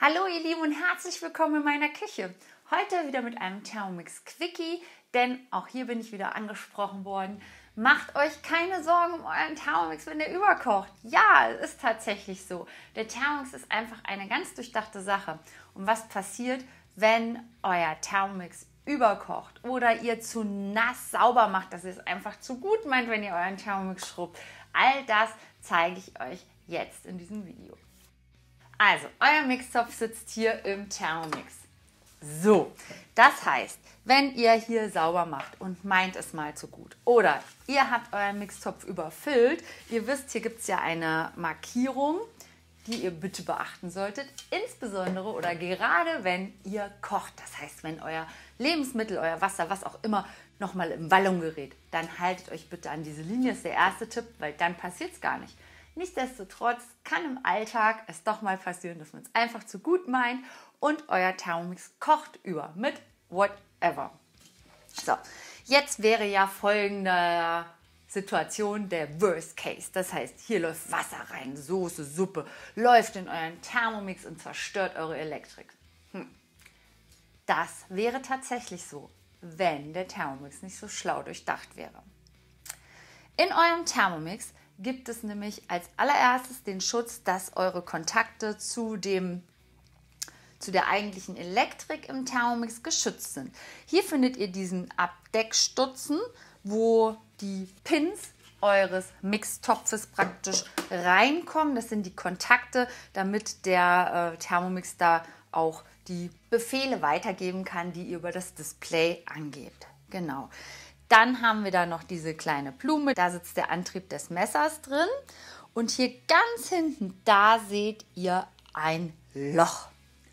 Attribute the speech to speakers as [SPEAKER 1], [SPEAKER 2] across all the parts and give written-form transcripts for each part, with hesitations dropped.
[SPEAKER 1] Hallo ihr Lieben und herzlich willkommen in meiner Küche. Heute wieder mit einem Thermomix Quickie, denn auch hier bin ich wieder angesprochen worden. Macht euch keine Sorgen um euren Thermomix, wenn der überkocht. Ja, es ist tatsächlich so. Der Thermomix ist einfach eine ganz durchdachte Sache. Und was passiert, wenn euer Thermomix überkocht oder ihr zu nass sauber macht, dass ihr es einfach zu gut meint, wenn ihr euren Thermomix schrubbt? All das zeige ich euch jetzt in diesem Video. Also, euer Mixtopf sitzt hier im Thermomix. So, das heißt, wenn ihr hier sauber macht und meint es mal zu gut oder ihr habt euren Mixtopf überfüllt, ihr wisst, hier gibt es ja eine Markierung, die ihr bitte beachten solltet, insbesondere oder gerade wenn ihr kocht. Das heißt, wenn euer Lebensmittel, euer Wasser, was auch immer, nochmal in Wallung gerät, dann haltet euch bitte an diese Linie, das ist der erste Tipp, weil dann passiert es gar nicht. Nichtsdestotrotz kann im Alltag es doch mal passieren, dass man es einfach zu gut meint und euer Thermomix kocht über mit whatever. So, jetzt wäre ja folgende Situation der Worst Case. Das heißt, hier läuft Wasser rein, Soße, Suppe, läuft in euren Thermomix und zerstört eure Elektrik. Das wäre tatsächlich so, wenn der Thermomix nicht so schlau durchdacht wäre. In eurem Thermomix gibt es nämlich als allererstes den Schutz, dass eure Kontakte zu der eigentlichen Elektrik im Thermomix geschützt sind. Hier findet ihr diesen Abdeckstutzen, wo die Pins eures Mixtopfes praktisch reinkommen. Das sind die Kontakte, damit der Thermomix da auch die Befehle weitergeben kann, die ihr über das Display angebt. Genau. Dann haben wir da noch diese kleine Blume, da sitzt der Antrieb des Messers drin und hier ganz hinten, da seht ihr ein Loch.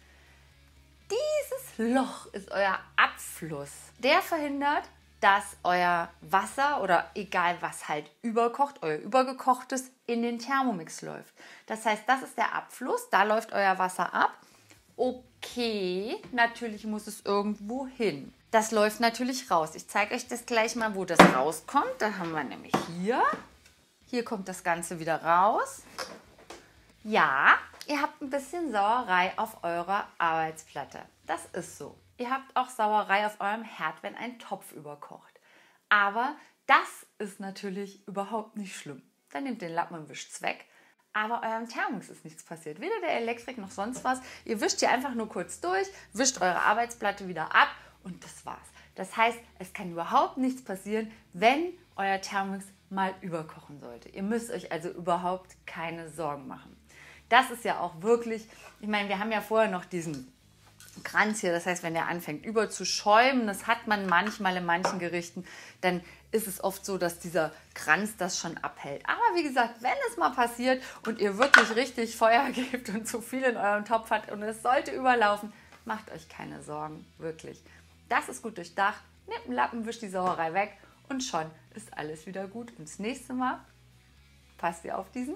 [SPEAKER 1] Dieses Loch ist euer Abfluss. Der verhindert, dass euer Wasser oder egal was halt überkocht, euer übergekochtes in den Thermomix läuft. Das heißt, das ist der Abfluss, da läuft euer Wasser ab. Okay, natürlich muss es irgendwo hin. Das läuft natürlich raus. Ich zeige euch das gleich mal, wo das rauskommt. Da haben wir nämlich hier. Hier kommt das Ganze wieder raus. Ja, ihr habt ein bisschen Sauerei auf eurer Arbeitsplatte. Das ist so. Ihr habt auch Sauerei auf eurem Herd, wenn ein Topf überkocht. Aber das ist natürlich überhaupt nicht schlimm. Dann nehmt den Lappen und wischt es weg. Aber eurem Thermomix ist nichts passiert. Weder der Elektrik noch sonst was. Ihr wischt hier einfach nur kurz durch, wischt eure Arbeitsplatte wieder ab. Und das war's. Das heißt, es kann überhaupt nichts passieren, wenn euer Thermomix mal überkochen sollte. Ihr müsst euch also überhaupt keine Sorgen machen. Das ist ja auch wirklich, ich meine, wir haben ja vorher noch diesen Kranz hier, das heißt, wenn der anfängt überzuschäumen, das hat man manchmal in manchen Gerichten, dann ist es oft so, dass dieser Kranz das schon abhält. Aber wie gesagt, wenn es mal passiert und ihr wirklich richtig Feuer gebt und zu viel in eurem Topf habt und es sollte überlaufen, macht euch keine Sorgen, wirklich. Das ist gut durchdacht. Nehmt einen Lappen, wischt die Sauerei weg und schon ist alles wieder gut. Und das nächste Mal passt ihr auf diesen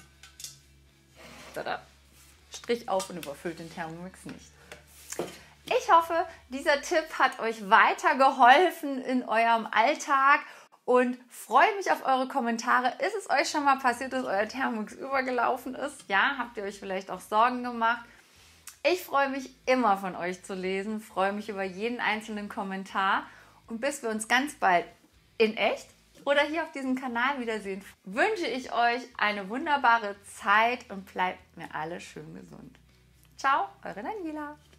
[SPEAKER 1] Strich auf und überfüllt den Thermomix nicht. Ich hoffe, dieser Tipp hat euch weitergeholfen in eurem Alltag und freue mich auf eure Kommentare. Ist es euch schon mal passiert, dass euer Thermomix übergelaufen ist? Ja, habt ihr euch vielleicht auch Sorgen gemacht? Ich freue mich immer von euch zu lesen, freue mich über jeden einzelnen Kommentar und bis wir uns ganz bald in echt oder hier auf diesem Kanal wiedersehen, wünsche ich euch eine wunderbare Zeit und bleibt mir alle schön gesund. Ciao, eure Daniela.